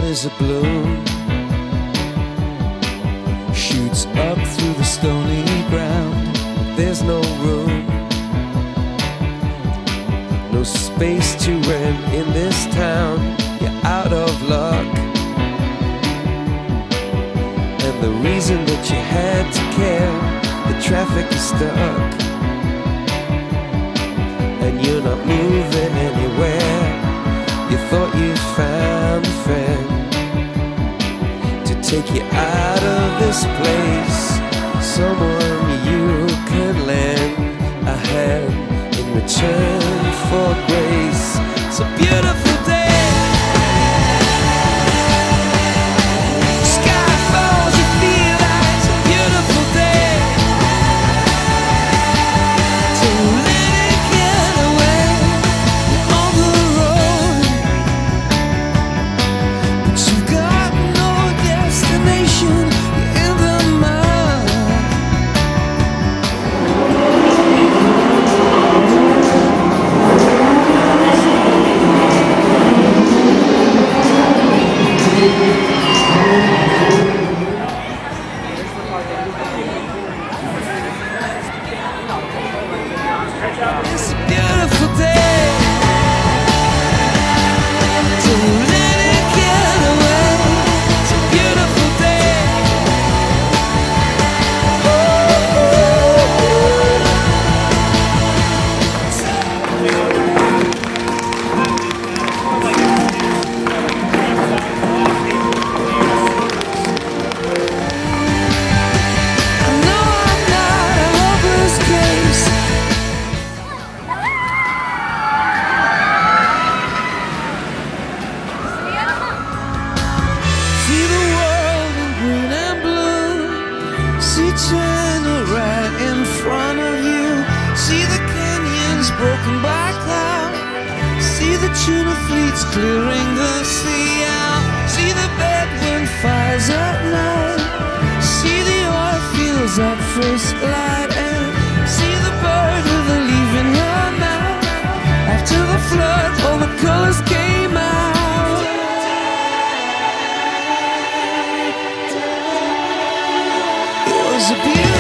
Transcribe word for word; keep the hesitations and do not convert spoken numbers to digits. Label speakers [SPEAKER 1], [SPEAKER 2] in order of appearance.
[SPEAKER 1] is a bloom, shoots up through the stony ground. There's no room, no space to rent in this town. You're out of luck, and the reason that you had to care, the traffic is stuck, and you're not moving anywhere. You thought you found a friend to take you out of this place, someone you could lend a hand in return for grace. It's a beautiful day. Sky falls, you feel like it's a beautiful day. So let it get away on the road, but you've got no destination. You're in the mud. It's a beautiful day. Don't let it get away. It's a beautiful day. I know I'm not a hopeless case. See the world in green and blue. See China right in front of you. See the canyons broken by cloud. See the tuna fleets clearing the sea out. See the bedroom fires at night. See the oil fields at first light. And see the bird with a leaf in her mouth. After the flood, all the colors came out. It was a beautiful